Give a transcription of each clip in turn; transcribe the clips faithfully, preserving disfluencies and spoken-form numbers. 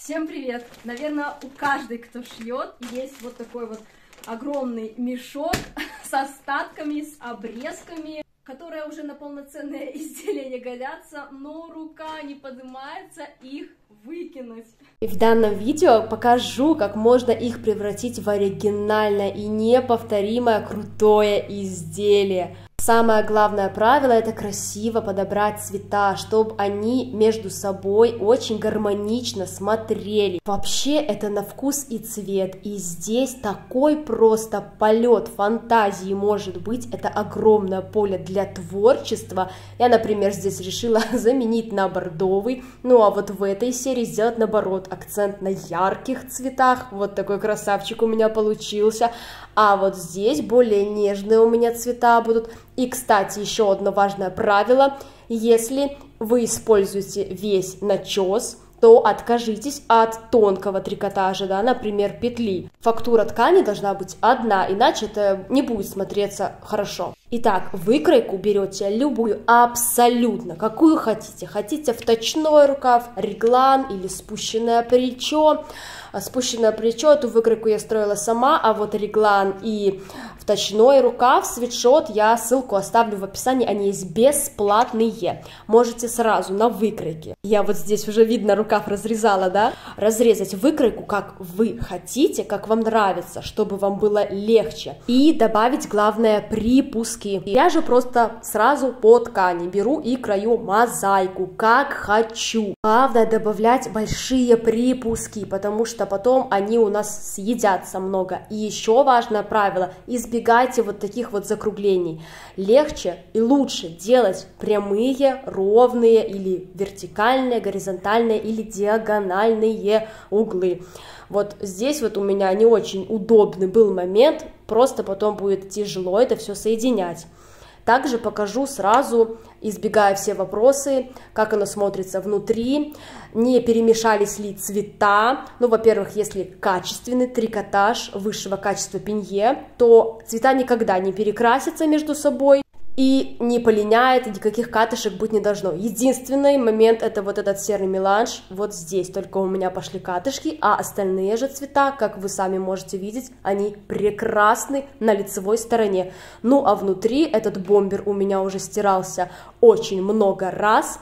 Всем привет! Наверное, у каждой, кто шьет, есть вот такой вот огромный мешок с остатками, с обрезками, которые уже на полноценное изделие не годятся, но рука не поднимается их выкинуть. И в данном видео покажу, как можно их превратить в оригинальное и неповторимое крутое изделие. Самое главное правило — это красиво подобрать цвета, чтобы они между собой очень гармонично смотрели. Вообще это на вкус и цвет, и здесь такой просто полет фантазии может быть, это огромное поле для творчества. Я, например, здесь решила заменить на бордовый, ну а вот в этой серии сделать наоборот, акцент на ярких цветах, вот такой красавчик у меня получился. А вот здесь более нежные у меня цвета будут. И, кстати, еще одно важное правило: если вы используете весь начес, то откажитесь от тонкого трикотажа, да, например, петли. Фактура ткани должна быть одна, иначе это не будет смотреться хорошо. Итак, выкройку берете любую, абсолютно, какую хотите. Хотите вточной рукав, реглан или спущенное плечо. Спущенное плечо, эту выкройку я строила сама, а вот реглан и вточной рукав, свитшот, я ссылку оставлю в описании, они есть бесплатные. Можете сразу на выкройке. Я вот здесь уже видно, рукав разрезала, да? Разрезать выкройку, как вы хотите, как вам нравится, чтобы вам было легче. И добавить, главное, припуски. Я же просто сразу по ткани беру и крою мозаику, как хочу. Главное добавлять большие припуски, потому что потом они у нас съедятся много. И еще важное правило: избегайте вот таких вот закруглений. Легче и лучше делать прямые, ровные или вертикальные, горизонтальные или диагональные углы. Вот здесь вот у меня не очень удобный был момент, просто потом будет тяжело это все соединять. Также покажу сразу, избегая все вопросы, как оно смотрится внутри, не перемешались ли цвета. Ну, во-первых, если качественный трикотаж высшего качества пенье, то цвета никогда не перекрасятся между собой и не полиняет, и никаких катышек быть не должно. Единственный момент — это вот этот серый меланж, вот здесь только у меня пошли катышки, а остальные же цвета, как вы сами можете видеть, они прекрасны на лицевой стороне. Ну а внутри этот бомбер у меня уже стирался очень много раз,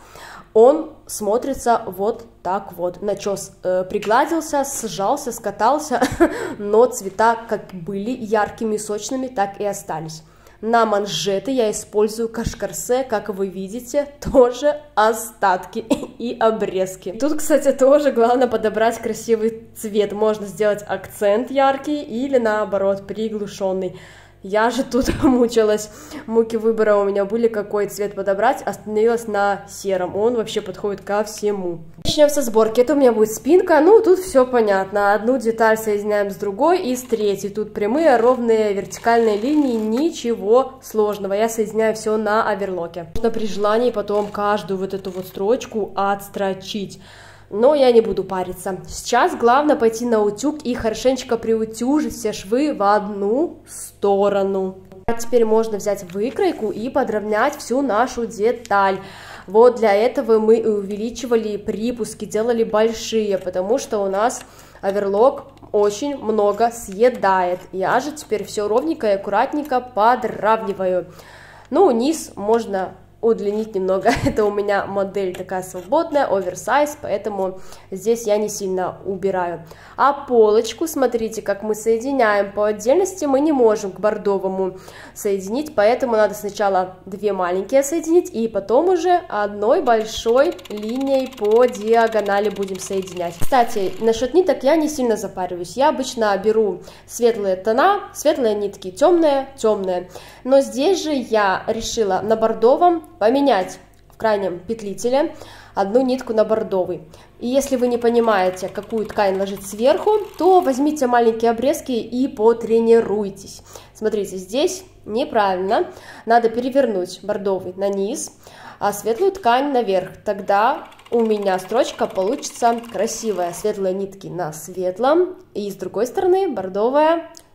он смотрится вот так вот. Начес э, пригладился, сжался, скатался, но цвета как были яркими и сочными, так и остались. На манжеты я использую кашкарсе, как вы видите, тоже остатки и обрезки. Тут, кстати, тоже главное подобрать красивый цвет. Можно сделать акцент яркий или наоборот приглушенный. Я же тут мучилась, муки выбора у меня были, какой цвет подобрать, остановилась на сером, он вообще подходит ко всему. Начнем со сборки. Это у меня будет спинка, ну тут все понятно, одну деталь соединяем с другой и с третьей, тут прямые, ровные, вертикальные линии, ничего сложного, я соединяю все на оверлоке. Можно при желании потом каждую вот эту вот строчку отстрочить. Но я не буду париться. Сейчас главное пойти на утюг и хорошенечко приутюжить все швы в одну сторону. А теперь можно взять выкройку и подровнять всю нашу деталь. Вот для этого мы увеличивали припуски, делали большие, потому что у нас оверлок очень много съедает. Я же теперь все ровненько и аккуратненько подравниваю. Ну, низ можно удлинить немного, это у меня модель такая свободная, оверсайз, поэтому здесь я не сильно убираю. А полочку, смотрите, как мы соединяем, по отдельности мы не можем к бордовому соединить, поэтому надо сначала две маленькие соединить, и потом уже одной большой линией по диагонали будем соединять. Кстати, насчет ниток я не сильно запариваюсь, я обычно беру светлые тона, светлые нитки, темные, темные, но здесь же я решила на бордовом поменять в крайнем петлителе одну нитку на бордовый. И если вы не понимаете, какую ткань ложить сверху, то возьмите маленькие обрезки и потренируйтесь. Смотрите, здесь неправильно, надо перевернуть бордовый на низ, а светлую ткань наверх. Тогда у меня строчка получится красивая. Светлые нитки на светлом, и с другой стороны бордовая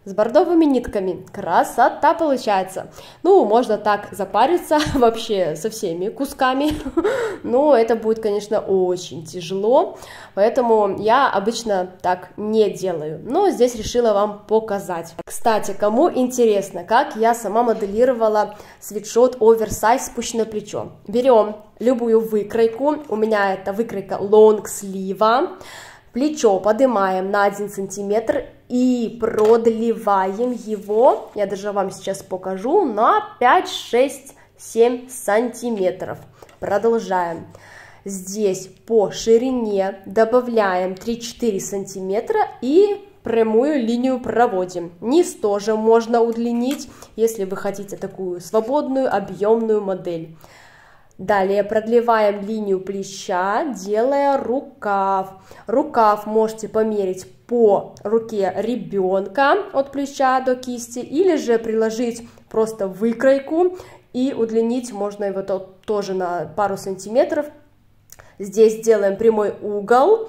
с бордовыми нитками. Красота получается. Ну, можно так запариться вообще со всеми кусками, но это будет, конечно, очень тяжело, поэтому я обычно так не делаю, но здесь решила вам показать. Кстати, кому интересно, как я сама моделировала свитшот оверсайз спущенное плечо. Берем любую выкройку, у меня это выкройка лонгслива, плечо поднимаем на один сантиметр и продлеваем его, я даже вам сейчас покажу, на пять, шесть, семь сантиметров. Продолжаем. Здесь по ширине добавляем три-четыре сантиметра и прямую линию проводим. Низ тоже можно удлинить, если вы хотите такую свободную, объемную модель. Далее продлеваем линию плеча, делая рукав. Рукав можете померить по руке ребенка от плеча до кисти, или же приложить просто выкройку и удлинить можно его тоже на пару сантиметров. Здесь делаем прямой угол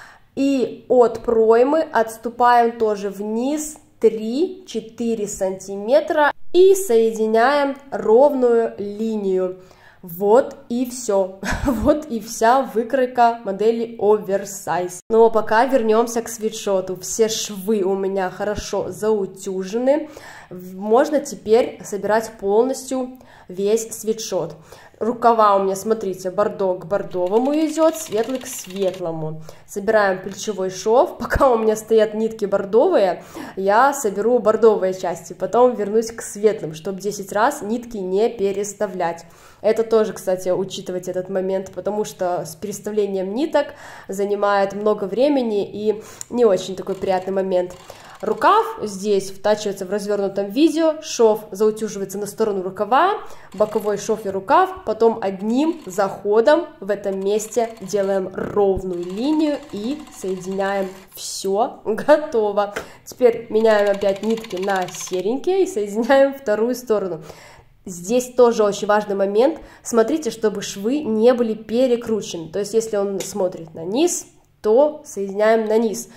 и от проймы отступаем тоже вниз три-четыре сантиметра и соединяем ровную линию. Вот и все, вот и вся выкройка модели оверсайз. Но пока вернемся к свитшоту. Все швы у меня хорошо заутюжены. Можно теперь собирать полностью весь свитшот. Рукава у меня, смотрите, бордо к бордовому идет, светлый к светлому. Собираем плечевой шов. Пока у меня стоят нитки бордовые, я соберу бордовые части, потом вернусь к светлым, чтобы десять раз нитки не переставлять. Это тоже, кстати, учитывать этот момент, потому что с переставлением ниток занимает много времени и не очень такой приятный момент. Рукав здесь втачивается в развернутом виде, шов заутюживается на сторону рукава, боковой шов и рукав, потом одним заходом в этом месте делаем ровную линию и соединяем. Все, готово. Теперь меняем опять нитки на серенькие и соединяем вторую сторону. Здесь тоже очень важный момент, смотрите, чтобы швы не были перекручены, то есть если он смотрит на низ, то соединяем на низ,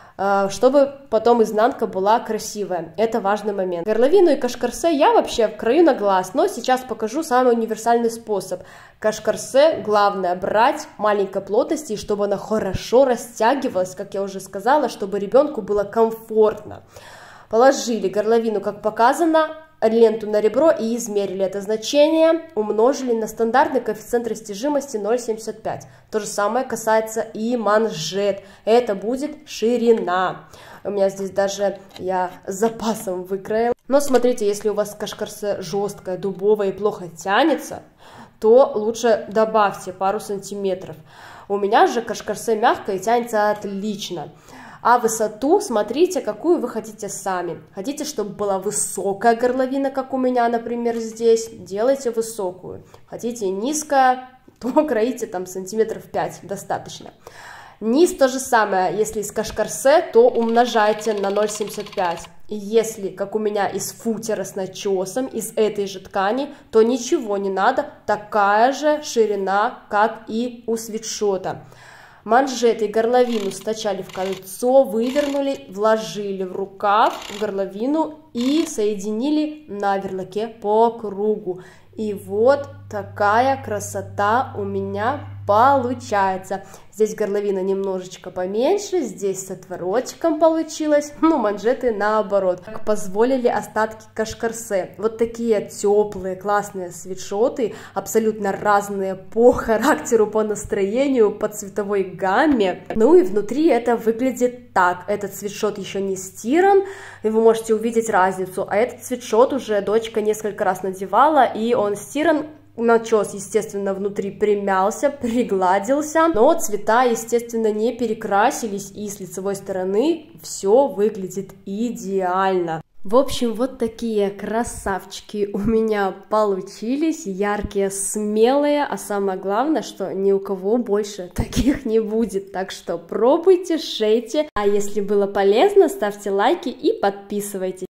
чтобы потом изнанка была красивая. Это важный момент. Горловину и кашкарсе я вообще крою на глаз, но сейчас покажу самый универсальный способ. Кашкарсе главное брать маленькой плотности, чтобы она хорошо растягивалась, как я уже сказала, чтобы ребенку было комфортно. Положили горловину, как показано, ленту на ребро и измерили это значение, умножили на стандартный коэффициент растяжимости ноль целых семьдесят пять. То же самое касается и манжет. Это будет ширина. У меня здесь даже я с запасом выкроила. Но смотрите, если у вас кашкарсе жесткая, дубовая и плохо тянется, то лучше добавьте пару сантиметров. У меня же кашкарсе мягкое и тянется отлично. А высоту смотрите, какую вы хотите сами. Хотите, чтобы была высокая горловина, как у меня, например, здесь, делайте высокую. Хотите низкая, то кроите там сантиметров пять, достаточно. Низ то же самое, если из кашкарсе, то умножайте на ноль целых семьдесят пять. И если, как у меня, из футера с начесом, из этой же ткани, то ничего не надо, такая же ширина, как и у свитшота. Манжеты и горловину стачали в кольцо, вывернули, вложили в рукав, в горловину и соединили на верлаке по кругу. И вот такая красота у меня получается. Здесь горловина немножечко поменьше, здесь с отворотиком получилось, ну, манжеты наоборот. Как позволили остатки кашкарсе. Вот такие теплые, классные свитшоты, абсолютно разные по характеру, по настроению, по цветовой гамме. Ну и внутри это выглядит так. Этот свитшот еще не стиран, и вы можете увидеть разницу. А этот свитшот уже дочка несколько раз надевала, и он стиран. Начес, естественно, внутри примялся, пригладился, но цвета, естественно, не перекрасились, и с лицевой стороны все выглядит идеально. В общем, вот такие красавчики у меня получились, яркие, смелые, а самое главное, что ни у кого больше таких не будет, так что пробуйте, шейте, а если было полезно, ставьте лайки и подписывайтесь.